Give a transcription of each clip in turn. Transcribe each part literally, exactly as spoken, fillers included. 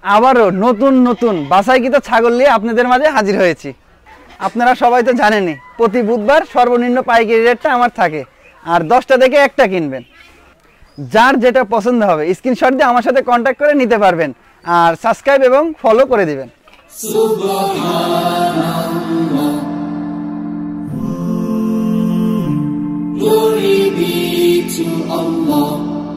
আবারও নতুন নতুন বাছাইকৃত ছাগল নিয়ে আপনাদের মাঝে হাজির হয়েছি। আপনারা সবাই তো জানেনই প্রতি বুধবার সর্বনিম্ন পাইকারি রেটটা আমার থাকে, আর দশটা থেকে একটা কিনবেন। যার যেটা পছন্দ হবে স্ক্রিনশট দিয়ে আমার সাথে কন্ট্যাক্ট করে নিতে পারবেন, আর সাবস্ক্রাইব এবং ফলো করে দিবেন। Glory be to Allah.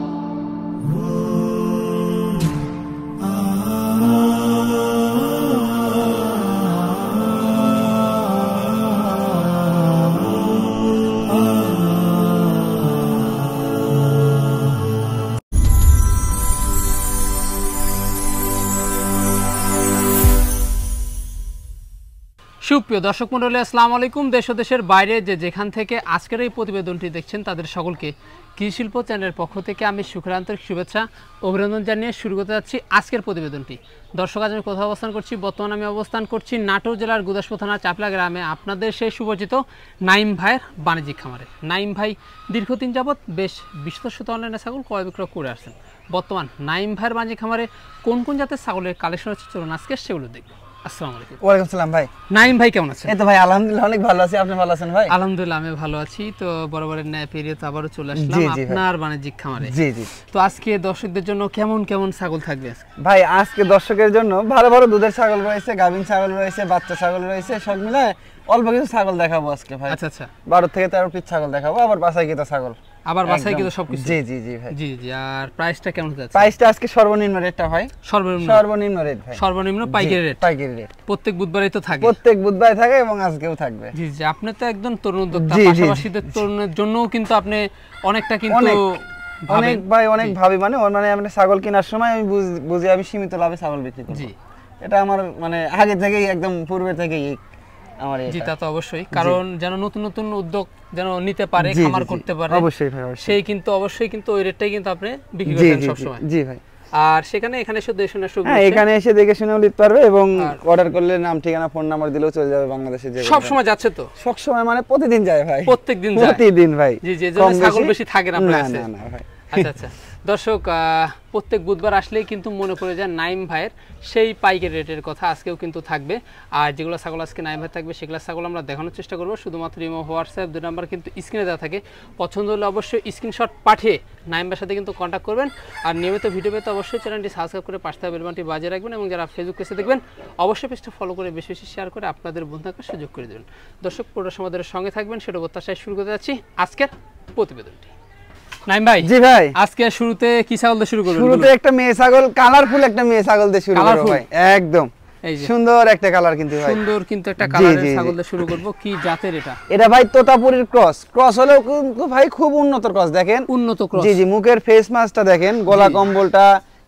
সুপ্রিয় দর্শক মণ্ডলী, আসসালামু আলাইকুম। দেশ ও দেশের বাইরে যে যেখান থেকে আজকের এই প্রতিবেদনটি দেখছেন তাদের সকলকে কৃষিশিল্প চ্যানেলের পক্ষ থেকে আমি সুখের আন্তরিক শুভেচ্ছা অভিনন্দন জানিয়ে শুরু করতে যাচ্ছি আজকের প্রতিবেদনটি। দর্শক, আজ আমি কোথাও অবস্থান করছি? বর্তমানে আমি অবস্থান করছি নাটোর জেলার গুদাসপুর থানা চাপলা গ্রামে, আপনাদের সেই সুপরিচিত নাইম ভাইয়ের বাণিজ্যিক খামারে। নাইম ভাই দীর্ঘদিন যাবৎ বেশ বিশত শত অনলাইনে ছাগল ক্রয় বিক্রয় করে আসছেন। বর্তমান নাইম ভাইয়ের বাণিজ্যিক খামারে কোন কোন জাতের ছাগলের কালেকশন হচ্ছে, চলুন আজকে সেগুলো দেখব। আসসালামু আলাইকুম। ওয়ালাইকুম আসসালাম ভাই। নাইম ভাই কেমন আছেন? এই তো ভাই আলহামদুলিল্লাহ অনেক ভালো আছি, আপনি ভালো আছেন ভাই? আলহামদুলিল্লাহ আমি ভালো আছি। তো বরাবরের ন্যায় পেরিয়ে তো আবারও চলে আসলাম আপনার বাণিজ্যিক খামারে। জি জি। তো আজকে দর্শকদের জন্য কেমন কেমন ছাগল থাকবে ভাই? আজকে দর্শকের জন্য ভালো ভালো দুধের ছাগল রয়েছে, গাভীন ছাগল রয়েছে, বাচ্চা ছাগল রয়েছে, সব মিলে অল্প কিছু ছাগল দেখাবো আজকে ভাই। আচ্ছা আচ্ছা, বারো থেকে তেরো পিস ছাগল দেখাবো, আবার বাছাইকৃত ছাগল, আবার বাছাইকৃত সবকিছু। জি জি জি ভাই। জি জি। আর প্রাইসটা কেমন যাচ্ছে? প্রাইসটা আজকে সর্বনিম্ন রেটটা ভাই, সর্বনিম্ন সর্বনিম্ন রেট ভাই, সর্বনিম্ন পাইকারি রেট। পাইকারি রেট প্রত্যেক বুধবারই তো থাকে? প্রত্যেক বুধবারে থাকে এবং আজকেও থাকবে। জি জি। আপনি তো একদম তরুণ উদ্যোক্তা, পাশাপাশিদের তরুণের জন্যও কিন্তু আপনি অনেকটা কিন্তু অনেক ভাই অনেক ভাবি, মানে মানে আমি ছাগল কেনার সময় আমি বুঝি আমি সীমিত লাভে ছাগল বিক্রি করব। জি, এটা আমার মানে আগে থেকেই একদম পূর্বে থেকেই আমার। জি, তা তো অবশ্যই, কারণ যেন নতুন নতুন উদ্যোগ যেন নিতে পারে, খামার করতে পারে, অবশ্যই ভাই, সেই কিন্তু অবশ্যই কিন্তু ওই রেটটাই কিন্তু আপনি বিক্রি করেন সব সময়। জি ভাই। আর সেখানে এখানে এসে দেখে শুনে সুবিধা, হ্যাঁ এখানে এসে দেখে শুনেও নিতে পারবে এবং অর্ডার করলে নাম ঠিকানা ফোন নাম্বার দিলেও চলে যাবে বাংলাদেশে। যে সব সময় যাচ্ছে তো? সব সময় মানে প্রতিদিন যায় ভাই, প্রত্যেকদিন যায়? প্রতিদিন ভাই। জি জি। এজন্য ছাগল বেশি থাকে না আপনার কাছে? না না ভাই। আচ্ছা আচ্ছা। দর্শক, প্রত্যেক বুধবার আসলেই কিন্তু মনে পড়ে যায় নাইম ভাইয়ের সেই পাইকারি রেটের কথা। আজকেও কিন্তু থাকবে, আর যেগুলো ছাগল আজকে নাইম ভাই থাকবে সেগুলো ছাগল আমরা দেখানোর চেষ্টা করবো। শুধুমাত্র ইমো, হোয়াটসঅ্যাপ দুই নাম্বার কিন্তু স্ক্রিনে দেওয়া থাকে। পছন্দ হলে অবশ্যই স্ক্রিনশট পাঠিয়ে নাইম ভাইয়ের সাথে কিন্তু কন্ট্যাক্ট করবেন। আর নিয়মিত ভিডিও পেতে অবশ্যই চ্যানেলটি সাবস্ক্রাইব করে পাশে থাকা বেল বাটনটি বাজিয়ে রাখবেন, এবং যারা ফেসবুক পেজে দেখবেন অবশ্যই পেজটা ফলো করে বেশি বেশি শেয়ার করে আপনাদের বন্ধুকে সুযোগ করে দেবেন। দর্শক, পুরো সমাজের সঙ্গে থাকবেন, সেটা প্রত্যাশায় শুরু করতে যাচ্ছি আজকের প্রতিবেদনটি। নাইম ভাই, জি ভাই, আজকে শুরুতে কি ছাগল দিয়ে শুরু করব? শুরুতে একটা মেয়ে ছাগল, কালারফুল একটা মেয়ে ছাগল দিয়ে শুরু করব ভাই। একদম সুন্দর একটা কালার, কিন্তু ভাই সুন্দর কিন্তু একটা কালারের ছাগল দিয়ে শুরু করব। কি জাতের এটা? এটা ভাই তোতাপুরীর ক্রস। ক্রস হলেও কিন্তু ভাই খুব উন্নত ক্রস। দেখেন উন্নত ক্রস। জি জি। মুখের ফেস মাস্কটা দেখেন, গলা কম্বলটা,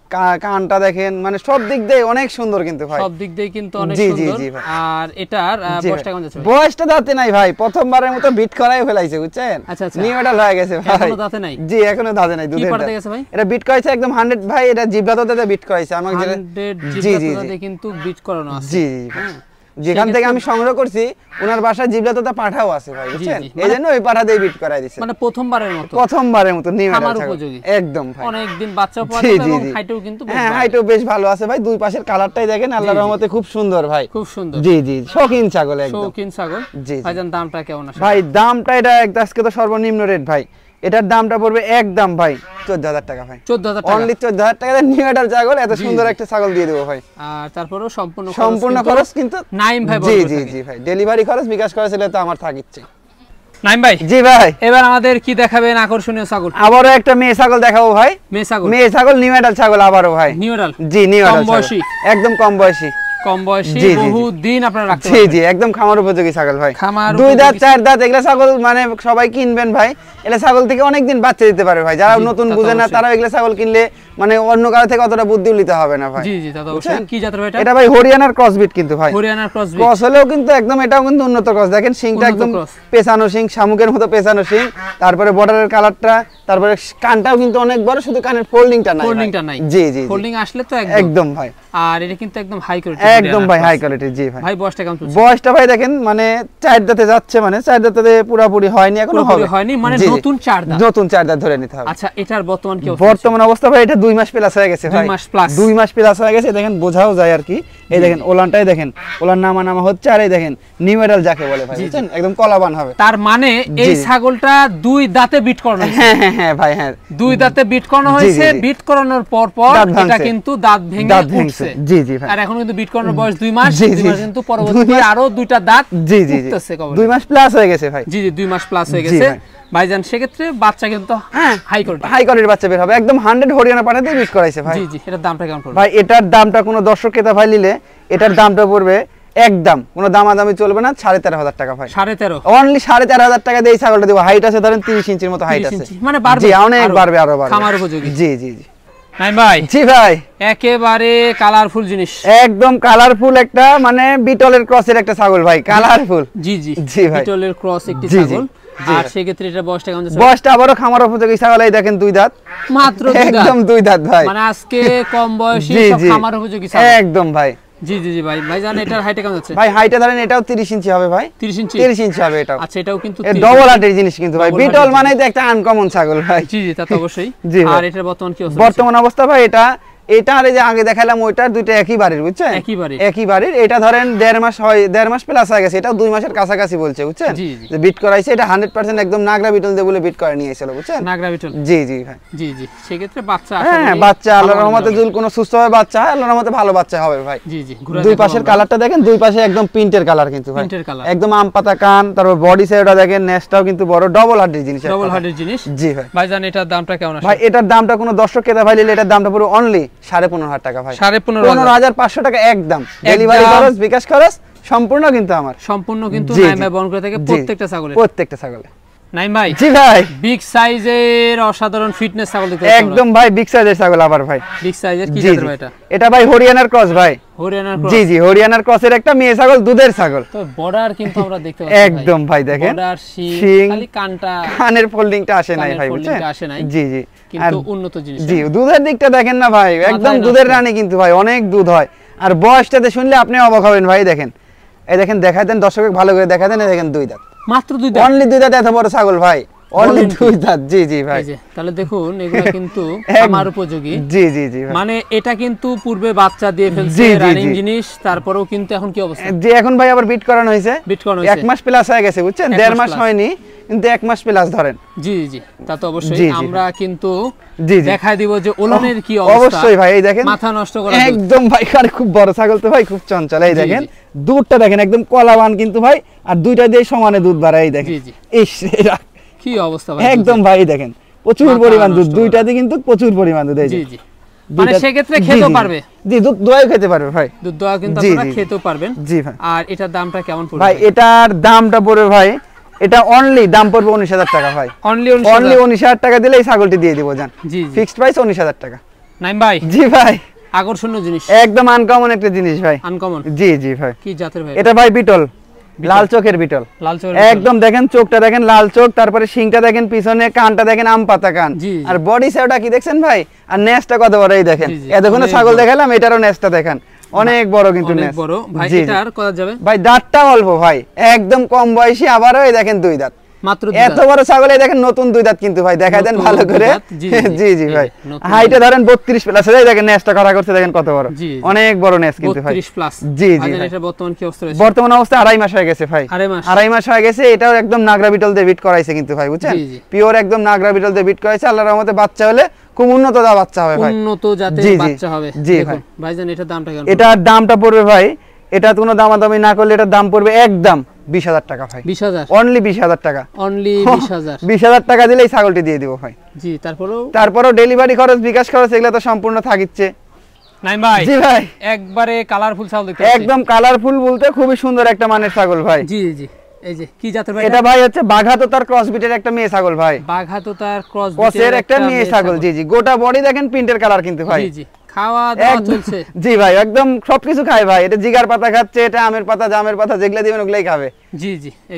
কানটা দেখেন, মানে সব দিক দিয়ে অনেক সুন্দর কিন্তু ভাই, সব দিক দিয়ে কিন্তু অনেক সুন্দর। আর এটার বয়সটা কেমন যাচ্ছে? বয়সটা দাঁতে নাই ভাই, প্রথমবারের মতো বিট করাই ফেলাইছে, বুঝছেন? আচ্ছা আচ্ছা। নিউ মডেল হয়ে গেছে ভাই। এখনো দাঁতে নাই? জি, এখনো দাঁতে নাই। দুধের পাড়তে গেছে ভাই? এটা বিট করাইছে একদম একশো ভাই। এটা জিব্রাতে বিট করাইছে আমাকে। জি জি জি। কিন্তু বিট করানো আছে। জি জি। যেখান থেকে আমি সংগ্রহ করছি ওনার বাসায় জিবলাতে পাঠাও আছে ভাই, বুঝছেন? এইজন্য ওই পাঠা দিয়ে বিট করাই দিয়েছে। মানে প্রথমবারের মতো? প্রথমবারের মতো নিউ মডেল ছাগল, একদম ভাই। অনেক দিন বাচ্চা পাওয়া যাবে এবং হাইটও কিন্তু বেশ, হ্যাঁ হাইটও বেশ ভালো আছে ভাই। দুই পাশের কালারটাই দেখেন, আল্লাহর রহমতে খুব সুন্দর ভাই, খুব সুন্দর। জি জি। শৌখিন ছাগল, একদম শৌখিন ছাগল। জি। ভাইজান দামটা কেমন আছে ভাই? দামটা এটা আজকে তো সর্বনিম্ন রেট ভাই। এটার দামটা পড়বে একদম ভাই চোদ্দ হাজার টাকা ভাই। চোদ্দ হাজার টাকা? অনলি চোদ্দ হাজার টাকা নিউ মডেল ছাগল, এত সুন্দর একটা ছাগল দিয়ে দেবো ভাই। আর তারপরেও সম্পূর্ণ সম্পূর্ণ খরচ কিন্তু নাইম ভাই। জি জি জি ভাই। ডেলিভারি খরচ বিকাশ খরচ হলে তো আমার থাকিচ্ছে। নাইম ভাই, জি ভাই, এবার আমাদের কি দেখাবেন আকর্ষণীয় ছাগল? আবারও একটা মেয়ে ছাগল দেখাবো ভাই। মেয়ে ছাগল? মেয়ে ছাগল নিউ মডেল ছাগল আবারও ভাই। New model? জি নিউ মডেল। কম বয়সী? একদম কম বয়সী। কম বয়সী, বহু দিন আপনারা রাখতে পারবেন। জি জি, একদম খামার উপযোগী ছাগল ভাই। দুই দাঁত চার দাঁত এগুলা ছাগল মানে সবাই কিনবেন ভাই। এগুলা ছাগল থেকে অনেক দিন বাচ্চা দিতে পারে ভাই। যারা নতুন বুঝে না তারা এগুলা ছাগল কিনলে মানে অন্য কারো থেকে অতটা বুদ্ধি নিতে হবে না ভাই। জি জি, তা তো অবশ্যই। কি জাতের ভাই এটা? এটা ভাই হরিয়ানার ক্রসবিট কিন্তু ভাই। হরিয়ানার ক্রসবিট। ক্রস হলেও কিন্তু একদম এটাও কিন্তু উন্নত ক্রস। দেখেন শিংটা একদম পেছানো শিং, শামুকের মতো পেছানো শিং, তারপরে বর্ডারের কালারটা, তারপরে কানটাও কিন্তু অনেক বড়, শুধু কানের ফোল্ডিংটা নাই। ফোল্ডিংটা নাই? জি জি। ফোল্ডিং আসলে তো একদম একদম ভাই। আর এটা কিন্তু একদম হাই কোয়ালিটি, একদম ভাই হাই কোয়ালিটি। জি ভাই। ভাই বয়সটা কেমন চলছে? বয়সটা ভাই দেখেন মানে চার দাঁতে যাচ্ছে, মানে চার দাঁতে পুরোপুরি হয়নি এখনো, হবে হয়নি মানে নতুন চার দাঁত। নতুন চার দাঁত ধরে নিতে হবে। আচ্ছা, এটার বর্তমান কি অবস্থা? বর্তমান অবস্থা ভাই এটা দুই মাস প্লাস হয়ে গেছে ভাই, দুই মাস প্লাস দুই মাস প্লাস হয়ে গেছে, দেখেন বোঝাও যায় আর কি। এই দেখেন ওলানটাই দেখেন, ওলান নামা নামা হচ্ছে, আর এই দেখেন নিউমেরাল যাকে বলে ভাই, বুঝছেন একদম কলাবান হবে। তার মানে এই ছাগলটা দুই দাঁতে বিট করানো হয়েছে। হ্যাঁ হ্যাঁ হ্যাঁ ভাই, হ্যাঁ দুই দাঁতে বিট করানো হয়েছে, বিট করানোর পর পর এটা কিন্তু দাঁত ভেঙে উঠছে। জি জি ভাই, আর এখন কিন্তু বিট করানোর বয়স দুই মাস, জি, দুই জি। মাস কিন্তু পরবর্তীতে আরো দুইটা দাঁত জি জি জি উঠতেছে কবরে। দুই মাস প্লাস হয়ে গেছে ভাই। জি জি দুই মাস প্লাস হয়ে জি গেছে ভাই। ভাইজান, সেক্ষেত্রে বাচ্চা কিন্তু হ্যাঁ হাই কোয়ালিটি হাই কোয়ালিটির বাচ্চা বের হবে, একদম হান্ড্রেড হরিয়ানা পাঠাতে বিট করাইছে ভাই। জি জি এটার দামটা কেমন পড়বে ভাই এটার দামটা কোনো দর্শক ক্রেতা ভাই নিলে এটার দামটা পড়বে একদম কোনো দামাদামি চলবে না, সাড়ে তেরো হাজার টাকা ভাই। সাড়ে তেরো অনলি সাড়ে তেরো হাজার টাকা দিয়ে এই ছাগলটা দিব। হাইট আছে ধরেন তিরিশ ইঞ্চির মতো হাইট তিরিশ আছে, ইঞ্চি, মানে বাড়বে জি অনেক আরো, বাড়বে, আরো বাড়বে খামার উপযোগী। জি জি জি নাই ভাই জি ভাই, একেবারে কালারফুল জিনিস, একদম কালারফুল একটা মানে বিটলের ক্রসের একটা ছাগল ভাই, কালারফুল। জি জি জি ভাই। বিটলের ক্রস একটি জি, জি, ছাগল। জি আর ভাই। সেক্ষেত্রে এটা বয়সটা কেমন যাচ্ছে? বয়সটা আবারও খামার উপযোগী ছাগল, এই দেখেন দুই দাঁত, মাত্র দুই দাঁত। একদম দুই দাঁত ভাই, মানে আজকে কম বয়সী জি সব জি খামার উপযোগী ছাগল। একদম ভাই। জি জি জি ভাই ভাই জানেন এটার হাইটটা কেমন যাচ্ছে? ভাই হাইটে ধরেন এটাও তিরিশ ইঞ্চি হবে ভাই, তিরিশ ইঞ্চি। তিরিশ ইঞ্চি হবে এটাও। আচ্ছা এটাও কিন্তু এর তিরিশ ডবল ইঞ্চি। হার্টের জিনিস কিন্তু ভাই, Double বিটল heart-এর মানে তো একটা আনকমন ছাগল ভাই। জি জি তা তো অবশ্যই। জি ভাই। আর এটার বর্তমান কি অবস্থা? বর্তমান অবস্থা ভাই এটা এটা আর এই যে আগে দেখালাম ওইটার দুইটা একই বাড়ির, বুঝছেন একই বাড়ির। একই বাড়ির। এটা ধরেন দেড় মাস হয়, দেড় মাস প্লাস হয়ে গেছে, এটাও দুই মাসের কাছাকাছি বলছে, বুঝছেন জি, জি। যে বিট করাইছে। এটা হান্ড্রেড পার্সেন্ট একদম নাগরা বিটল দিয়ে বলে বিট করে নিয়ে এসেছিল, বুঝছেন। নাগরা বিটল। জি জি ভাই, জি জি সেক্ষেত্রে বাচ্চা আশা হ্যাঁ করি বাচ্চা আল্লাহর ভালো রহমতে হবে। যদি কোনো সুস্থ হবে বাচ্চা হয়, আল্লাহর রহমতে ভালো বাচ্চা হবে ভাই। জি জি ঘুরে দুই দেখাবো পাশের আমরা। কালারটা দেখেন, দুই পাশে একদম প্রিন্টের কালার কিন্তু ভাই, প্রিন্টের কালার। একদম আম পাতা কান, তারপর বডি সাইডটা দেখেন, নেসটাও কিন্তু বড়, ডবল হার্টের জিনিস একটা ডবল ভাই। হার্টের জিনিস। জি ভাই। ভাই জানেন এটার দামটা কেমন আসে? ভাই এটার দামটা কোনো দর্শক ক্রেতা ভাই নিলে এটার দামটা পুরো অনলি সাড়ে পনেরো হাজার টাকা ভাই, সাড়ে পনেরো পনেরো হাজার। হাজার পাঁচশো টাকা একদম। ডেলিভারি একদম। খরচ বিকাশ খরচ সম্পূর্ণ কিন্তু আমার, সম্পূর্ণ কিন্তু জি, নাইম জি। ভাই বহন করে থাকে জি, প্রত্যেকটা ছাগলের। প্রত্যেকটা ছাগলে। নাইম ভাই জি ভাই, বিগ সাইজের অসাধারণ ফিটনেস ছাগল দেখতে পাচ্ছি একদম ভাই বিগ সাইজের ছাগল আবার ভাই। বিগ সাইজের কি জি, জাতের জি। ভাই এটা? এটা ভাই হরিয়ানার ক্রস ভাই। হরিয়ানার জি জি হরিয়ানার ক্রসের একটা মেয়ে ছাগল, দুধের ছাগল। তো বর্ডার কিন্তু আমরা দেখতে পাচ্ছি একদম ভাই দেখেন, বর্ডার শিং, শিং, খালি কানটা কানের ফোল্ডিংটা আসে নাই কানের ভাই, folding বুঝছেন। টা আসে নাই। জি জি আর কিন্তু উন্নত জিনিস। জি দুধের দিকটা দেখেন না ভাই, একদম মাথায় দুধের নষ্ট। রানী কিন্তু ভাই, অনেক দুধ হয়। আর বয়সটাতে শুনলে আপনি অবাক হবেন ভাই। দেখেন এই দেখেন, দেখাই দেন দর্শককে ভালো করে দেখাই দেন, এই দেখেন দুই দাঁত, মাত্র দুই দাঁত। অনলি দুই দাঁত, এত বড় ছাগল ভাই, অনলি বলেন কি? দুই দাঁত। জি জি ভাই, এই যে তাহলে দেখুন এগুলো কিন্তু এক- আমার উপযোগী। জি জি জি ভাই। মানে এটা কিন্তু পূর্বে বাচ্চা দিয়ে ফেলছে, জি, জি, রানিং জি। জিনিস, তারপরেও কিন্তু এখন কি অবস্থা? যে এখন ভাই আবার বিট করানো হয়েছে, বিট করানো এক হয়েছে। মাস প্লাস হয়ে গেছে, বুঝছেন। এক দেড় মাস মাস plus। হয়নি কিন্তু এক মাস প্লাস ধরেন। জি জি তা তো অবশ্যই। জি, জি, আমরা কিন্তু জি জি দেখাই দিব যে ওলনের কি অবস্থা। অবশ্যই ভাই, এই দেখেন মাথা নষ্ট করা দুধ। একদম ভাই, আর খুব বড় ছাগল তো ভাই, খুব চঞ্চল। এই জি, দেখেন জি। দুধটা দেখেন একদম কলাবান কিন্তু ভাই, আর দুইটা দিয়ে সমানে দুধ বাড়ায়। এই দেখেন জি, জি। ইস, এরা কি অবস্থা ভাই একদম ভাই, এই দেখেন প্রচুর মাথা পরিমাণ দুধ, নষ্ট দুইটা দিয়ে কিন্তু প্রচুর পরিমাণ দুধ। এই জি যে জি মানে দুইটা- সেক্ষেত্রে জি, খেতেও জি, পারবে, জি দুধ দোয়াই খেতে পারবে ভাই। দুধ দেওয়া কিন্তু জি, আপনারা জি, জি। খেতেও পারবেন। জি ভাই। আর এটার দামটা কেমন পড়বে ভাই এটার দামটা পড়বে ভাই, এটা অনলি দাম পড়বে উনিশ হাজার টাকা ভাই, অনলি অনলি উনিশ হাজার টাকা দিলে এই ছাগলটি দিয়ে দিব জান। জি জি ফিক্সড প্রাইস উনিশ হাজার টাকা। নাইম ভাই জি ভাই, আকর্ষণীয় জিনিস, একদম আনকমন একটা জিনিস ভাই। আনকমন। জি জি ভাই, কি জাতের ভাই? এটা ভাই বিটল, লাল চোখের বিটল। লাল চোখের একদম দেখেন চোখটা দেখেন লাল চোখ, তারপরে শিংটা দেখেন, পিছনে কানটা দেখেন আম পাতা কান, জি, জি। আর বডি সাইডটা কি দেখছেন ভাই, আর নেসটা কত বড় এই দেখেন। জি, জি, এতক্ষণে অনেক ছাগল বড়। দেখালাম, এটারও নেসটা দেখেন অনেক বড় কিন্তু অনেক নেস। বড় ভাই। জি, জি। এটার কত যাবে? ভাই দাঁতটা অল্প ভাই, একদম কম বয়সী, আবারও এই দেখেন দুই দাঁত। মাত্র দুই এত দাঁত। বড় ছাগল, এই দেখেন নতুন দুই দাঁত কিন্তু ভাই, দেখা দেন নতুন ভালো দুই করে। দাঁত, জি, জি, জি জি এই ভাই, নতুন হাইটে দুই ধরেন বত্রিশ প্লাস, এই দেখেন নেসটা করা করছে দেখেন কত বড়, জি, জি। অনেক বড় নেস কিন্তু ভাই। বত্রিশ প্লাস। জি, জি ভাইজান ভাই। এটা বর্তমান কি অবস্থা রয়েছে? বর্তমান অবস্থা আড়াই মাস হয়ে গেছে ভাই, আড়াই মাস। আড়াই মাস হয়ে গেছে। এটাও একদম নাগরা বিটল দিয়ে বিট করাইছে কিন্তু ভাই, বুঝছেন। জি, জি। পিওর একদম নাগরা বিটল দিয়ে বিট করাইছে। আল্লাহর রহমতে বাচ্চা হলে খুব উন্নত দা বাচ্চা হবে ভাই। উন্নত জাতের জি, জি। বাচ্চা হবে। জি দেখুন, ভাই। ভাইজান এটার দামটা কেমন? এটার দামটা পড়বে ভাই, এটা কোনো দামাদামি না করলে এটার দাম পড়বে একদম বিশ হাজার টাকা ভাই, বিশ হাজার। অনলি বিশ হাজার টাকা। অনলি বিশ হাজার। বিশ হাজার টাকা দিলে এই ছাগলটি দিয়ে দিব ভাই। জি তারপরেও তারপরেও ডেলিভারি খরচ বিকাশ খরচ এগুলো তো সম্পূর্ণ থাকিচ্ছে। নাইম ভাই জি ভাই, একবারে কালারফুল ছাগল দেখতে পাচ্ছি। একদম কালারফুল বলতে খুবই সুন্দর একটা মানের ছাগল ভাই। জি জি এই যে কি জাতের ভাই? এটা ভাই হচ্ছে বাঘাতো তার ক্রস বিটের একটা মেয়ে ছাগল ভাই, বাঘাতো তার ক্রস ক্রসের একটা মেয়ে ছাগল। জি জি, গোটা বডি দেখেন প্রিন্টের কালার কিন্তু ভাই। জি জি খাওয়া দাওয়া একদম- চলছে। জি ভাই, একদম সবকিছু খায় ভাই। এটা জিগার পাতা খাচ্ছে, এটা আমের পাতা, জামের পাতা, যেগুলা দিবেন ওগুলাই খাবে। জি জি এই যে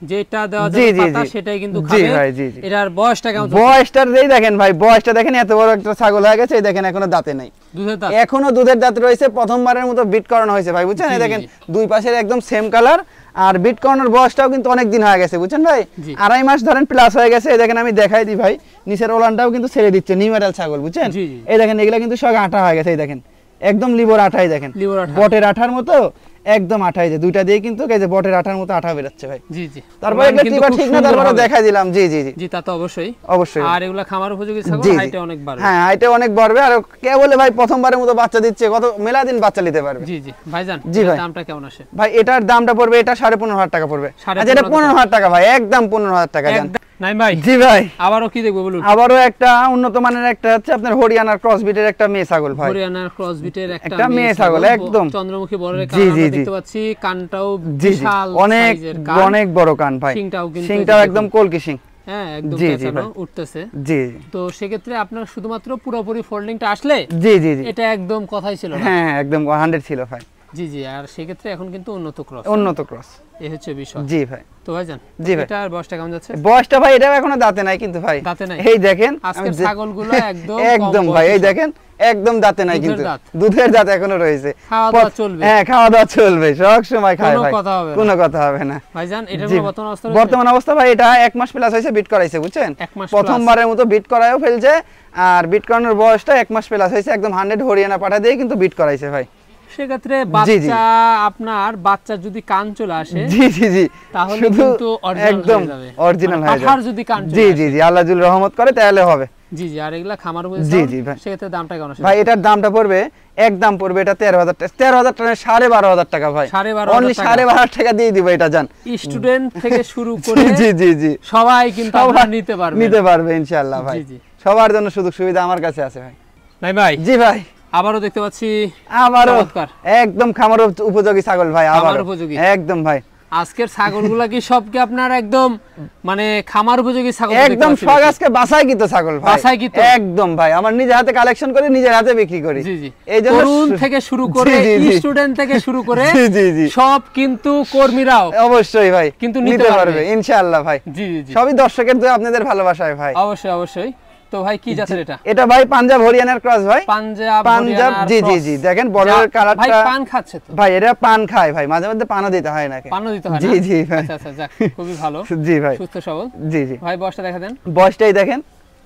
যেটা দেওয়া জি, যাবে জি, পাতা জি। সেটাই কিন্তু জি খাবে ভাই, জি, জি। এটার বয়সটা কেমন চলছে? বয়সটার যেই দেখেন ভাই, বয়সটা দেখেন, এত বড় একটা ছাগল হয়ে গেছে, এই দেখেন এখনো দাঁতে নাই, দুধের দাঁত এখনো দুধের দাঁত রয়েছে, প্রথমবারের মতো বিট করানো হয়েছে ভাই, বুঝছেন? জি, এই জি, দেখেন জি। দুই পাশের একদম সেম কালার, আর বিট করানোর বয়সটাও কিন্তু অনেক দিন হয়ে গেছে, বুঝছেন ভাই? জি। আড়াই মাস ধরেন প্লাস হয়ে গেছে। এই দেখেন আমি দেখাই দিই ভাই, নিচের ওলানটাও কিন্তু ছেড়ে দিচ্ছে, নিউমেরাল ছাগল, বুঝছেন? জি, জি। এই দেখেন এগুলা কিন্তু সব আঠা হয়ে গেছে, এই দেখেন একদম লিবর আঠাই, দেখেন লিভার আঠা। বটের আঠার মতো একদম আঠাই, যে দুইটা দিয়ে কিন্তু এই যে বটের আঠার মতো আঠা বেরোচ্ছে ভাই। জি জি তারপরে ওলান এগুলো কিন্তু টিপা খুব ঠিক না, সুন্দর তারপরে হবে। দেখাই দিলাম। জি জি জি জি তা তো অবশ্যই অবশ্যই। আর এগুলা খামার উপযোগী ছাগল, জি, জি। হাইটে অনেক বাড়বে। হ্যাঁ হাইটে অনেক বাড়বে, আর কে বলে ভাই প্রথমবারের মতো বাচ্চা দিচ্ছে, কত মেলা দিন বাচ্চা নিতে পারবে। জি জি ভাইজান জি এটার ভাই। দামটা কেমন আসে? ভাই এটার দামটা পড়বে, এটা সাড়ে পনেরো হাজার টাকা পড়বে। সাড়ে আচ্ছা এটা পনেরো পনেরো হাজার টাকা ভাই, একদম পনেরো হাজার টাকা জান। একদম নাই ভাই। জি ভাই। আবারও কি দেখবো বলুন? আবারও একটা উন্নত মানের একটা হচ্ছে আপনার হরিয়ানার ক্রসবিটের একটা মেয়ে ছাগল ভাই। হরিয়ানার ক্রসবিটের একটা একটা মেয়ে ছাগল, একদম। চন্দ্রমুখী বর্ণের জি, কান জি, আমরা জি। দেখতে পাচ্ছি, কানটাও জি জি বিশাল অনেক সাইজের কান। অনেক বড় কান ভাই, শিংটাও কিন্তু শিংটাও এই যে একদম দেখুন। কলকি শিং। হ্যাঁ একদম জি, জি পেঁচানো ভাই। উঠতেছে। জি তো সেক্ষেত্রে আপনার শুধুমাত্র পুরোপুরি ফোল্ডিংটা আসলে জি জি জি এটা একদম কথাই ছিল না। হ্যাঁ হ্যাঁ, একদম হান্ড্রেড ছিল ভাই, জি জি আর সেক্ষেত্রে এখন কিন্তু উন্নত ক্রস, উন্নত ক্রস। এই হচ্ছে বিষয়। জি ভাই। তো ভাইজান জি ভাই। এটার বয়সটা কেমন যাচ্ছে? বয়সটা ভাই এটাও এখনো দাঁতে নাই কিন্তু ভাই, দাঁতে নাই? এই দেখেন আজকের আমি যে- ছাগলগুলো একদম একদম কম ভাই, এই বয়সী দেখেন একদম দাঁতে নাই দুধের কিন্তু, দাঁত। দুধের দাঁত এখনো রয়েছে। খাওয়া দাওয়া পথ- চলবে। হ্যাঁ খাওয়া দাওয়া চলবে, সব সময় খায় কোনো ভাই, কথা হবে না। কোনো কথা হবে না। ভাইজান এটার জি। কোনো বর্তমান অবস্থা রয়েছে? বর্তমান অবস্থা ভাই এটা এক মাস প্লাস হয়েছে, বিট করাইছে, বুঝছেন? এক মাস প্রথমবারের মতো বিট করায়ও ফেলছে, আর বিট করানোর বয়সটা এক মাস প্লাস হয়েছে, একদম হান্ড্রেড হরিয়ানা পাঠা দিয়ে কিন্তু বিট করাইছে ভাই। সেক্ষেত্রে জি, জি। বাচ্চা আপনার বাচ্চার যদি কান চলে আসে জি জি জি তাহলে শুধু কিন্তু original একদম হয়ে যাবে। অরিজিনাল মানে হয়ে পাঠার যাবে। যদি কান চলে জি আসে। জি জি আল্লাহ জুল রহমত করে তাহলে হবে। জি জি আর এগুলা খামার উপরে জি, ছাগল, জি ভাই। সেক্ষেত্রে দামটা কেমন আসে? ভাই এটার দামটা পড়বে, এক দাম পড়বে এটা তেরো হাজার টাকা, তেরো হাজার টাকা সাড়ে বারো হাজার টাকা ভাই, সাড়ে বারো হাজার অনলি টাকা। সাড়ে বারো হাজার টাকা দিয়ে দিব এটা জান। স্টুডেন্ট থেকে শুরু করে জি জি জি সবাই কিন্তু সবাই আপনারা নিতে পারবে। নিতে পারবে ইনশাআল্লাহ ভাই, জি, জি। সবার জন্য সুযোগ সুবিধা আমার কাছে আছে ভাই। নাই ভাই জি ভাই। আবারও দেখতে পাচ্ছি আমারও চমৎকার। একদম খামার উপযোগী ছাগল ভাই, খামার আবার উপযোগী। একদম ভাই, আজকের ছাগলগুলা কি সব কি আপনার একদম মানে খামার উপযোগী ছাগল দেখতে একদম পাচ্ছি সব নাকি? আজকে বাসায় কিতো ছাগল ভাই, বাছাইকৃত? একদম ভাই, আমার নিজের হাতে কালেকশন করে নিজের হাতে বিক্রি করি। জি জি এই জন্য তরুণ সু- থেকে শুরু করে জি, জি, জি। স্টুডেন্ট থেকে শুরু করে জি, জি, জি। সব কিন্তু কর্মীরাও অবশ্যই ভাই কিন্তু নিতে নিতে পারবে। পারবে ইনশাআল্লাহ ভাই, জি জি জি সবই দর্শকের দোয়া আপনাদের ভালোবাসায় ভাই। অবশ্যই অবশ্যই। তো ভাই কি জাতের এটা? এটা ভাই পাঞ্জাব হরিয়ানার ক্রস ভাই, পাঞ্জাব পাঞ্জাব হরিয়ানার জি জি cross। জি দেখেন বর্ডারের যা- ভাই কালারটা, পান খাচ্ছে তো? ভাই এটা পান খায় ভাই, মাঝে মধ্যে পানও দিতে হয় নাকি। পানও দিতে হয় না? জি জি ভাই, আচ্ছা আচ্ছা যাক খুবই ভালো, জি ভাই, সুস্থ সবল। জি জি ভাই বয়সটা দেখা দেন। বয়সটাই দেখেন,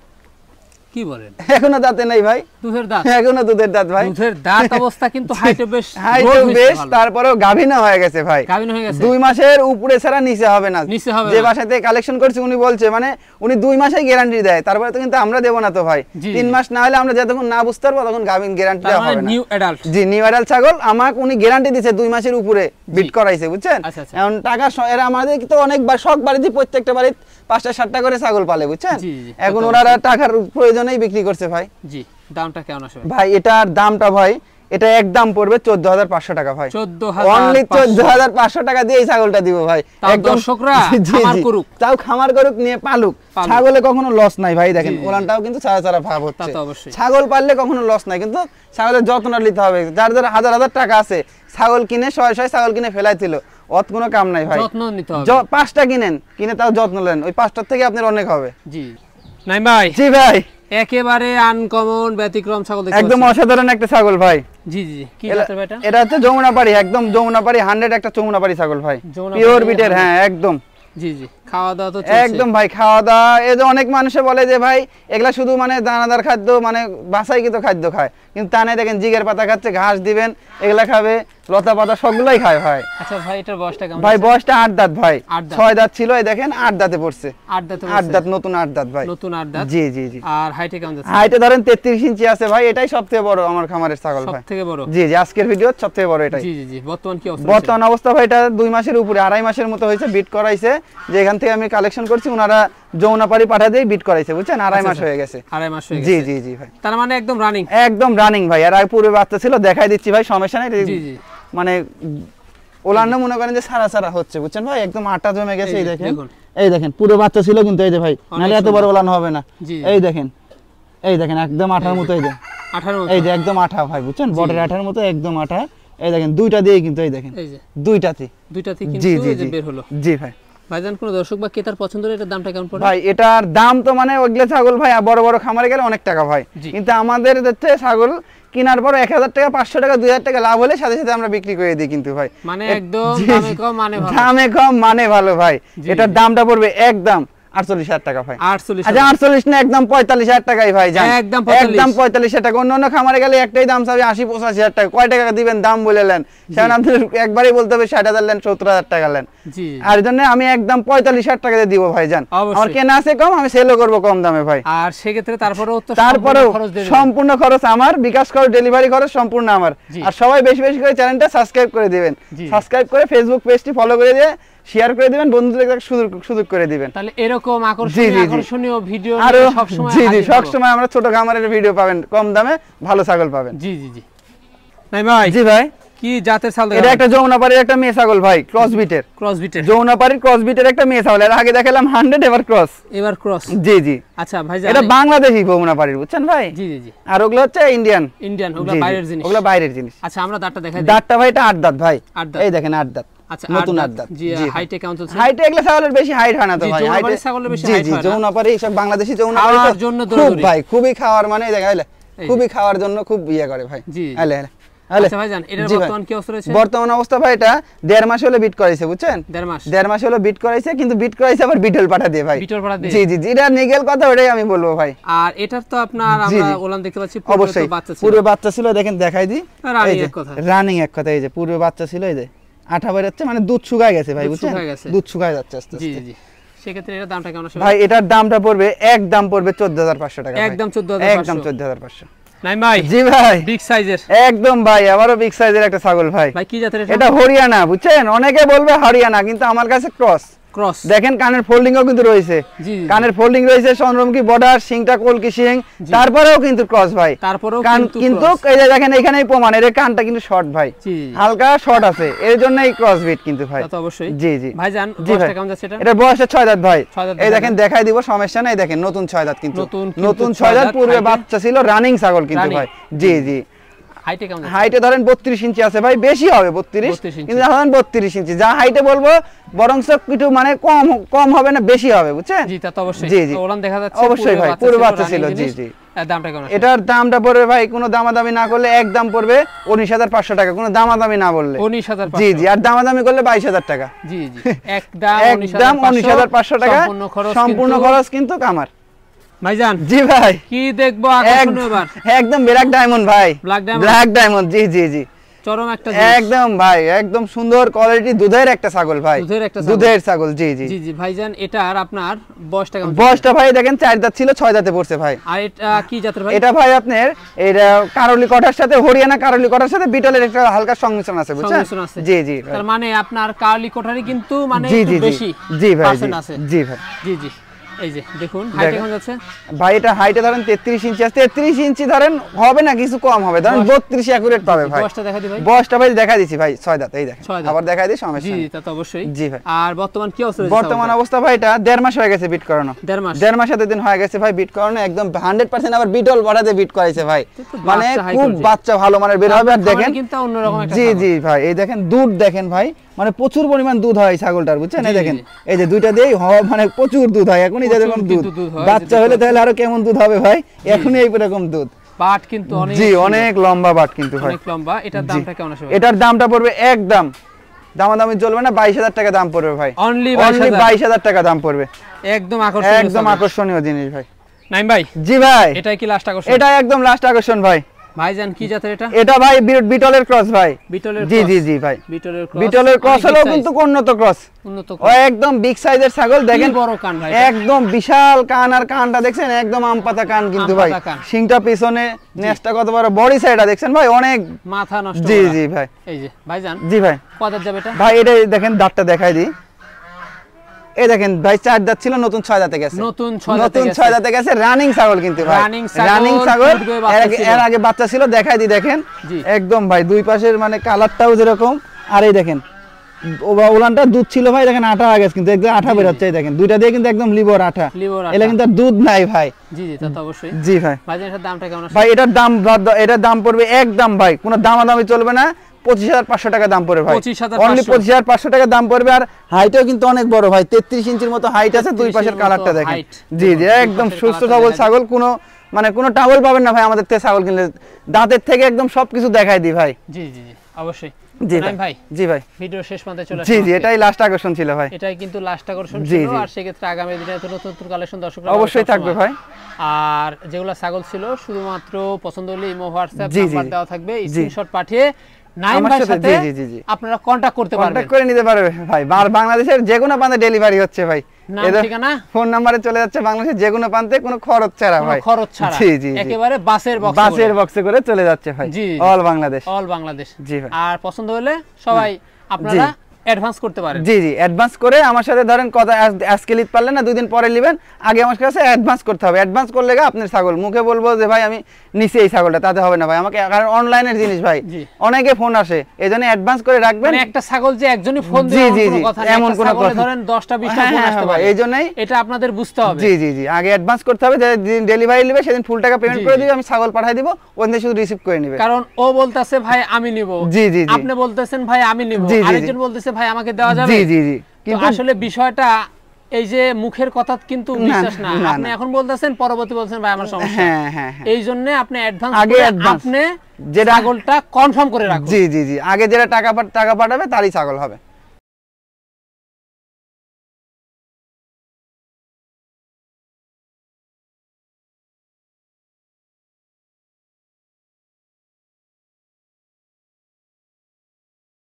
কি বলেন? এখনো দাঁতে নাই ভাই, দুধের দাঁত? এখনো দুধের দাঁত ভাই, দুধের দাঁত অবস্থা কিন্তু হাইটে বেশ হাই growth তো হয়েছে বেশ, ভালো। তারপরেও গাভিনা হয়ে গেছে ভাই, গাভিন হয়ে গেছে? দুই মাসের উপরে ছাড়া নিচে হবে না। নিচে হবে যে না। বাসাতে কালেকশন করছি উনি বলছে মানে উনি দুই মাসেই গ্যারান্টি দেয়, তারপরে তো কিন্তু আমরা দেবো না তো ভাই, জি, তিন জি। মাস না হলে আমরা যতক্ষণ না বুঝতে পারবো তখন গাভিন গ্যারান্টি তার দেওয়া মানে হবে না। New adult. জি নিউ অ্যাডাল ছাগল আমাকে উনি গ্যারান্টি দিছে দুই মাসের উপরে বিট করাইছে, বুঝছেন? আচ্ছা, আচ্ছা। এখন টাকা স- এরা আমাদের তো অনেকবার শখ বাড়িতে প্রত্যেকটা বাড়িতে পাঁচটা সাতটা করে ছাগল পালে, বুঝছেন? জি, জি, এখন তা তো ওনারা টাকার প্রয়োজনেই বিক্রি করছে ভাই। জি দামটা কেমন আসবে? ভাই এটার দামটা ভাই এটা একদম পড়বে চোদ্দ হাজার পাঁচশো টাকা ভাই, চোদ্দ অনলি হাজার চোদ্দ হাজার পাঁচশো টাকা দিয়ে এই ছাগলটা দিব ভাই। তাও দর্শকরা জি, খামার জি। করুক। তাও খামার করুক, নিয়ে পালুক, পালুক। ছাগলে কখনো লস নাই ভাই, দেখেন জি, জি। ওলানটাও কিন্তু ছাড়া ছাড়া ভাব তা হচ্ছে, তো অবশ্যই। ছাগল পাললে কখনো লস নাই, কিন্তু ছাগলের যত্ন নিতে হবে। যার যার হাজার হাজার টাকা আছে ছাগল কিনে শয় শয় ছাগল কিনে ফেলাই দিল, অত কোনো কাম নাই ভাই। যত্ন নিতে হবে। য- পাঁচটা কিনেন, কিনে তাও যত্ন নেন, ওই পাঁচটার থেকে আপনার অনেক হবে। জি নাই ভাই জি ভাই একেবারে আনকমন ব্যতিক্রম ছাগল দেখতে একদম পাচ্ছি। অসাধারণ একটা ছাগল ভাই, জি জি জি। কি এলা- জাতের ভাই এটা? এটা হচ্ছে যমুনাপাড়ি, একদম যমুনাপাড়ি হান্ড্রেড একটা যমুনাপাড়ি ছাগল ভাই, যমুনাপাড়ি পিওর বিটের, hundred। হ্যাঁ একদম জি জি খাওয়া দাওয়া তো চলছে। একদম ভাই। খাওয়া দাওয়া এই যে অনেক মানুষে বলে যে ভাই এগুলা শুধু মানে দানাদার খাদ্য, মানে বাসাইকৃত খাদ্য খায়, কিন্তু তা নাই, দেখেন জিগের পাতা খাচ্ছে, ঘাস দিবেন এগুলা খাবে, লতা পাতা সবগুলাই খায় ভাই। আচ্ছা ভাই এটার বয়সটা কেমন? ভাই আছে? বয়সটা আট দাঁত ভাই, আট দাঁত। ছয় দাঁত ছিল, এই দেখেন আট দাঁতে পড়ছে, আট দাঁত আট দাঁত নতুন আট দাঁত ভাই, নতুন আট দাঁত। জি জি জি। আর হাইটে কেমন যাচ্ছে? হাইটে ধরেন তেত্রিশ ইঞ্চি আছে ভাই, এটাই সবথেকে বড় আমার খামারের ছাগল ভাই, সবথেকে বড়? জি জি আজকের ভিডিও সবথেকে বড় এটাই। জি জি জি বর্তমান কি অবস্থা? বর্তমান অবস্থা ভাই এটা দুই মাসের উপরে, আড়াই মাসের মতো হয়েছে, বিট করাইছে, যে এখান থেকে আমি কালেকশন করছি ওনারা যমুনাপাড়ি পাঠা দিয়ে বিট করাইছে, বুঝছেন? আড়াই আচ্ছা, মাস আচ্ছা। হয়ে গেছে, আড়াই মাস হয়ে জি গেছে। জি জি ভাই, তার মানে একদম রানিং? একদম রানিং ভাই। আর আগে পূর্বে বাচ্চা ছিল, দেখাই দিচ্ছি ভাই, সমস্যা নাই। জি জি মানে ওলার না মনে করেন যে সারা সারা হচ্ছে, বুঝছেন ভাই, একদম আটা জমে গেছে, এই এই যে, দেখেন, দেখুন। এই দেখেন পুরো বাচ্চা ছিল কিন্তু, এই যে ভাই অনেক নাহলে এত বড় সুন্দর। ওলান হবে না, জি এই দেখেন, এই দেখেন একদম আঠার মতো, এই যে আঠারো এই যে একদম আঠা ভাই, বুঝছেন, জি। বটের আঠার মতো একদম আঠা, এই দেখেন দুইটা দিয়ে কিন্তু, এই দেখেন এই যে দুইটাতে, দুইটাতে জি কিন্তু জি এই যে জি বের হলো। জি ভাই। ভাইজান কোন দর্শক বা ক্রেতার পছন্দ হলে এটার দামটা কেমন পড়ে? ভাই এটার দাম তো মানে ওইগুলো ছাগল ভাই বড় বড় খামারে গেলে অনেক টাকা ভাই, জি। কিন্তু আমাদের হচ্ছে ছাগল কেনার পর এক হাজার টাকা পাঁচশো টাকা দুই হাজার টাকা লাভ হলে সাথে সাথে আমরা বিক্রি করে দিই কিন্তু ভাই, মানে এ- একদম জি, দামে জি। কম মানে ভালো। দামে কম মানে ভালো ভাই, জি, এটার জি। দামটা পড়বে একদম আটচল্লিশ হাজার টাকা ভাই। আটচল্লিশ আচ্ছা আটচল্লিশ না একদম পঁয়তাল্লিশ হাজার টাকাই ভাই জান, একদম পঁয়তাল্লিশ। একদম পঁয়তাল্লিশ হাজার টাকা। অন্য অন্য খামারে গেলে একটাই দাম চাবি আশি পঁচাশি হাজার টাকা, কয় টাকা দিবেন দাম বলে নেন, সেখানে আপনি একবারই বলতে হবে ষাট হাজার নেন সত্তর হাজার টাকা নেন, জি আর জন্য আমি একদম পঁয়তাল্লিশ হাজার টাকা দিয়ে দিব ভাই জান। অবশ্যই। আমার কেনা আছে কম, আমি সেলও করবো কম দামে ভাই। আর সেক্ষেত্রে তারপরেও তো তারপরেও সম্পূর্ণ খরচ দিয়ে দিবেন। সম্পূর্ণ খরচ আমার, বিকাশ খরচ ডেলিভারি খরচ সম্পূর্ণ আমার। জি। আর সবাই বেশি বেশি করে চ্যানেলটা সাবস্ক্রাইব করে দিবেন, জি। সাবস্ক্রাইব করে ফেসবুক পেজটি ফলো করে দিয়ে শেয়ার করে দিবেন, বন্ধুদের কাছে সুযোগ সুযোগ করে দিবেন। তাহলে এরকম জি, আকর্ষণীয় জি, জি। আকর্ষণীয় ভিডিও আরো সব সময় জি জি সবসময় আমরা ছোট খামারের ভিডিও পাবেন, কম দামে ভালো ছাগল পাবেন। জি জি জি নাই ভাই জি ভাই, কি জাতের ছাগল এটা একটা যমুনাপাড়ির একটা মেয়ে ছাগল ভাই, ক্রস বিটের। ক্রস বিটের, যমুনাপাড়ির ক্রস বিটের একটা মেয়ে ছাগল, এর আগে দেখালাম হান্ড্রেড, এবার ক্রস। এবার ক্রস। জি জি, আচ্ছা ভাই এটা বাংলাদেশি যমুনাপাড়ির, বুঝছেন ভাই? জি জি জি আর ওগুলো হচ্ছে ইন্ডিয়ান, ইন্ডিয়ান, ওগুলা জি, জি, বাইরের জিনিস। ওগুলো বাইরের জিনিস। আচ্ছা আমরা দাঁতটা দেখাই দিই। দাঁতটা ভাই এটা আট দাঁত ভাই, আট দাঁত। এই দেখেন আট দাঁত, আচ্ছা নতুন আট আট দাঁত। জি জি হাইটে কেমন চলছে? হাইটে এগুলো ছাগলের বেশি হাইট হয় না তো জি, ভাই, যমুনাপাড়ির হাইটে ছাগলের বেশি জি height জি হয় না। যমুনাপাড়ি সব বাংলাদেশি যমুনাপাড়ি তো খাওয়ার জন্য খুব দৌড়াদৌড়ি। ভাই, খুবই খাওয়ার মানে এই দেখা হইলে এই। খুবই খাওয়ার জন্য খুব ইয়ে করে ভাই। জি, জি। আলে আলে আলে আচ্ছা ভাইজান এটার জি ভাই। বর্তমান কি অবস্থা রয়েছে? বর্তমান অবস্থা ভাই এটা দেড় মাস হলো বিট করাইছে, বুঝছেন? দেড় মাস। দেড় মাস হলো বিট করাইছে, কিন্তু বিট করাইছে আবার বিটল পাঠা দিয়ে ভাই। বিটল পাঠা দিয়ে? জি জি জি, এটা নিগেল কথা, ওটাই আমি বলবো ভাই। আর এটার তো আপনার জি, আমরা জি। ওলান দেখতে পাচ্ছি পূর্বে তো অবশ্যই বাচ্চা ছিল। পূর্বে বাচ্চা ছিল, দেখেন দেখাই দিই, রানিং এই যে এক কথা। রানিং এক কথা, এই যে পূর্বে বাচ্চা ছিল, এই যে আঠা বের হচ্ছে, মানে দুধ শুকায় গেছে ভাই, দুধ বুঝছেন? শুকায় গেছে। দুধ শুকায় যাচ্ছে আস্তে জি আস্তে। জি সেক্ষেত্রে এটার দামটা কেমন আসবে? ভাই এটার দামটা পড়বে এক দাম পড়বে চোদ্দ হাজার পাঁচশো টাকা ভাই। একদম চোদ্দ হাজার পাঁচশো। একদম চোদ্দ হাজার পাঁচশো। নাই ভাই জি ভাই বিগ সাইজের একদম ভাই, আবারও বিগ সাইজের একটা ছাগল ভাই। ভাই কি জাতের এটা হরিয়ানা, বুঝছেন? অনেকে বলবে হরিয়ানা, কিন্তু আমার কাছে ক্রস। ক্রস? দেখেন কানের ফোল্ডিংও কিন্তু রয়েছে, জি, জি। কানের ফোল্ডিং রয়েছে, চন্দ্রমুখী বর্ডার, সিংটা কলকি সিং, জি। তারপরেও কিন্তু ক্রস ভাই। তারপরেও কান কিন্তু কিন্তু cross। এই যে দেখেন এখানেই প্রমাণ, এর কানটা কিন্তু শর্ট ভাই, জি, জি। হালকা শর্ট আছে, এর জন্যই ক্রস বিট কিন্তু ভাই। তা তো অবশ্যই। জি জি ভাইজান জি বয়সটা ভাই। কেমন যাচ্ছে এটা? এটা বয়সটা ছয় দাঁত ভাই, ছয় দাঁত এই দেখাই দেখেন দেন। দেখাই দিব, সমস্যা নাই, দেখেন নতুন ছয় দাঁত কিন্তু, নতুন কিন্তু নতুন ছয় ছয় দাঁত, দাঁত, পূর্বে হাইটে- বাচ্চা ছিল, রানিং ছাগল কিন্তু Running। ভাই। জি জি হাইটে কেমন যাচ্ছে? হাইটে ধরেন বত্রিশ ইঞ্চি আছে ভাই, বেশি হবে বত্রিশ, বত্রিশ ইঞ্চি। কিন্তু ধরেন বত্রিশ ইঞ্চি, যা হাইটে বলবো বরং একটু মানে কম কম হবে না, বেশি হবে, বুঝছেন? জি তা তো অবশ্যই। জি, জি। তো ওলান দেখা যাচ্ছে অবশ্যই পূর্বে ভাই, পূর্বে বাচ্চা running ছিল, জি, জিনিস। জি। এর দামটা কেমন আসবে? এটার দামটা পড়বে ভাই, কোনো দামাদামি না করলে এক দাম পড়বে উনিশ হাজার পাঁচশো টাকা, কোনো দামাদামি না বললে। উনিশ হাজার জি জি, আর দামাদামি করলে বাইশ হাজার টাকা। জি জি একদম একদম উনিশ হাজার পাঁচশো টাকা, সম্পূর্ণ খরচ সম্পূর্ণ কিন্তু- খরচ কিন্তু আমার। ভাইজান জি ভাই কি দেখবো আকর্ষণীয় এবার? একদম ব্ল্যাক ডায়মন্ড ভাই, Black diamond? ব্ল্যাক ডায়মন্ড, জি জি জি চরম একটা জিনিস। একদম ভাই, একদম সুন্দর কোয়ালিটি দুধের একটা ছাগল ভাই, দুধের একটা ছাগল। দুধের ছাগল, জি জি। জি জি ভাইজান এটার আপনার বয়সটা কেমন? বয়সটা ভাই দেখেন চার দাঁত ছিল, ছয় দাঁতে পড়ছে ভাই। আর এটা কি জাতের ভাই? এটা ভাই আপনার এটা কারলি কটার সাথে, হরিয়ানা কারলি কটার সাথে বিটলের একটা হালকা সংমিশ্রণ আছে, বুঝছেন? সংমিশ্রণ আছে। জি জি ভাই। তার মানে আপনার কার্লি কোঠারি কিন্তু মানে জি একটু জি জি বেশি জি ভাই, জি পার্সেন্ট আছে। জি ভাই। জি জি এই যে দেখুন হাইট দেখেন। কেমন যাচ্ছে? ভাই এটা হাইটে ধরেন তেত্রিশ ইঞ্চি আছে, তেত্রিশ ইঞ্চি ধরেন হবে না, কিছু কম হবে, ধরেন বয়স- বত্রিশ অ্যাকুরেট পাবে ভাই। বয়সটা দেখা দি ভাই। বয়সটা ভাই দেখা দিচ্ছি ভাই, ছয় দাঁত, এই দেখেন ছয় দাঁত। আবার দেখাই দিই, জি সমস্যা নেই। তা তো অবশ্যই। জি ভাই। আর বর্তমান কি অবস্থা রয়েছে? বর্তমান অবস্থা ভাই এটা দেড় মাস হয়ে গেছে বিট করানো, দেড় মাস। দেড় মাস এত দিন হয়ে গেছে ভাই বিট করানো, একদম হান্ড্রেড পার্সেন্ট আবার বিটল বড়াতে বিট করাইছে ভাই, তো তো মানে বাচ্চা high খুব quality। বাচ্চা ভালো মানের বের হবে। আর দেখেন কিন্তু অন্যরকম একটা জি ছাগল। জি ভাই, এই দেখেন দুধ দেখেন ভাই, মানে প্রচুর পরিমাণ দুধ হয় এই ছাগলটার, বুঝছেন? জি, এই দেখেন জি। এই যে দুইটা দিয়েই হ- মানে প্রচুর দুধ হয়, এখনই প্রচুর যেরকম দুধ, কিন্তু দুধ হয়, বাচ্চা যেটা হলে তাহলে আরো কেমন দুধ হবে ভাই, এখনই এই রকম দুধ। বাট কিন্তু অনেক জি সুন্দর, অনেক লম্বা বাট কিন্তু ভাই। অনেক লম্বা। এটার জি। দামটা কেমন আসবে? এটার দামটা পড়বে একদম দামাদামি চলবে না, বাইশ হাজার টাকা দাম পড়বে ভাই, অনলি অনলি বাইশ হাজার টাকা দাম পড়বে, একদম আকর্ষণীয় একদম ছাগল। আকর্ষণীয় জিনিস ভাই। নাইম ভাই জি ভাই এটাই কি লাস্ট আকর্ষণ? এটা একদম লাস্ট আকর্ষণ ভাই। ভাইজান কি জাতের এটা? এটা ভাই বি- বিটলের ক্রস ভাই, বিটলের জি cross? জি জি ভাই, বিটলের ক্রস। বিটলের ক্রস অনেক big হলেও size, কিন্তু উন্নত ক্রস, উন্নত ও cross। একদম বিগ সাইজের ছাগল, দেখেন কি বড় কান ভাই। একদম বিশাল কান, আর কানটা দেখছেন একদম আম পাতা কান কিন্তু ভাই, আমপাতা কান। শিংটা পিছনে, নেজটা কত বড়, বডি সাইডটা দেখছেন ভাই অনেক, মাথা নষ্ট জি করা। জি ভাই, এই যে ভাইজান জি ভাই। কদার যাবে এটা? ভাই এটা দেখেন দাঁতটা দেখাই দিই, এই দেখেন ভাই চার দাঁত ছিল, নতুন ছয় দাঁতে গেছে, নতুন ছয় দাঁতে নতুন গেছে। ছয় দাঁতে গেছে, রানিং ছাগল কিন্তু ভাই, Running ছাগল, রানিং ছাগল, পূর্বে এর বাচ্চা আগে ছিল। এর আগে বাচ্চা ছিল, দেখাই দিই দেখেন জি। একদম ভাই দুই পাশের মানে কালারটাও যেরকম, আর এই দেখেন ও- ওলানটা দুধ ছিল ভাই, দেখেন আঠা আগে কিন্তু একদম আঠা বের হচ্ছে, এই দেখেন দুইটা দিয়ে কিন্তু একদম লিভার আঠা, লিভার আঠা। এটা কিন্তু আর দুধ নাই ভাই। জি জি তা তো অবশ্যই। জি ভাই। ভাইজান এটার দামটা কেমন আসবে? ভাই এটার দাম বাদ দাও, এটার দাম পড়বে একদম ভাই, কোনো দামাদামি চলবে না, পঁচিশ হাজার পাঁচশো টাকা দাম পড়বে ভাই, পঁচিশ হাজার অনলি পাঁচশো। পঁচিশ হাজার পাঁচশো টাকা দাম পড়বে। আর হাইটও কিন্তু অনেক বড় ভাই, তেত্রিশ ইঞ্চির মতো হাইট আছে, দুই পাশের মতো কালারটা দেখেন। height। জি জি দুই একদম পাশের সুস্থ কালারটা সবল দেখা ছাগল, কোনো মানে কোনো টাবল পাবেন না ভাই আমাদের থেকে ছাগল কিনলে, দাঁতের থেকে একদম সবকিছু দেখাই দিই ভাই। জি জি জি অবশ্যই। জি নাইম ভাই, জি ভাই, ভিডিও শেষ পর্যন্ত চলে জি আসলাম জি আজকে। এটাই লাস্ট আকর্ষণ ছিল ভাই। এটাই কিন্তু লাস্ট আকর্ষণ জি, ছিল। জি। আর সেক্ষেত্রে আগামী দিনে তো নতুন নতুন কালেকশন দর্শকরা অবশ্যই থাকবে ভাই। আর যেগুলো ছাগল ছিল শুধুমাত্র পছন্দ হলে ইমো হোয়াটসঅ্যাপ জি, জি, নাম্বার জি। দেওয়া থাকবে, জি। স্ক্রিনশট পাঠিয়ে নাইম আমার ভাইয়ের সাথে- সাথে জি, জি, জি, জি। আপনারা কন্টাক্ট করতে পারবেন। কন্ট্যাক্ট করে নিতে পারবে ভাই, আর বাংলাদেশের যে কোনো প্রান্তে ডেলিভারি হচ্ছে ভাই। নাম, এদের ঠিকানা? ফোন নাম্বারে চলে যাচ্ছে বাংলাদেশের যে কোনো প্রান্তে, কোনো খরচ ছাড়া কোনো ভাই। খরচ ছাড়া জি জি জি। একেবারে বাসের বক্স বাসের বক্সে করে চলে যাচ্ছে ভাই, জি, জি। অল বাংলাদেশ। অল বাংলাদেশ। জি ভাই। আর পছন্দ হলে সবাই আপনারা অ্যাডভান্স করতে পারেন। জি জি অ্যাডভান্স করে আমার সাথে ধরেন কথা আজ- আজকে লিড পারলেন না, দুই দিন পরে নেবেন, আগে আমার কাছে অ্যাডভান্স করতে হবে। অ্যাডভান্স করলে গা আপনার ছাগল, মুখে বলবো যে ভাই আমি নিছি এই ছাগলটা, তাতে হবে না ভাই, আমাকে, কারণ অনলাইনের জিনিস ভাই, জি। অনেকে ফোন আসে, এই জন্য অ্যাডভান্স করে রাখবেন। মানে একটা ছাগল যে একজনই ফোন জি, দেবে জি, এমন জি, কোনো কথা না, এমন একটা কোনো ছাগলে কথা- ধরেন দশটা বিশটা হ্যাঁ, ফোন হ্যাঁ, আসতে ভাই, পারে। এই জন্যই এটা আপনাদের বুঝতে হবে। জি জি জি আগে অ্যাডভান্স করতে হবে, যেদিন ডেলিভারি নেবে সেদিন ফুল টাকা পেমেন্ট জি, করে জি। দিবে, আমি ছাগল পাঠিয়ে দিব, ওখান থেকে শুধু রিসিভ করে নেবে। কারণ ও বলতেছে ভাই আমি নিব, জি, জি, জি। আপনি বলতেছেন ভাই আমি নিব, জি, জি, জি। আরেকজন বলতেছে ভাই আমাকে দেওয়া যাবে। জি জি জি তো কিন্তু আসলে বিষয়টা এই যে মুখের কথা কিন্তু না, বিশ্বাস না, না, আপনি না। এখন বলতেছেন পরবর্তী বলছেন ভাই আমার সমস্যা। হ্যাঁ হ্যাঁ হ্যাঁ এই জন্য আপনি অ্যাডভান্স আগে করে advance। আপনি যেটা- ছাগলটা কনফার্ম করে রাখুন। জি জি জি আগে যেটা টাকা পা- টাকা পাঠাবে তারই ছাগল হবে।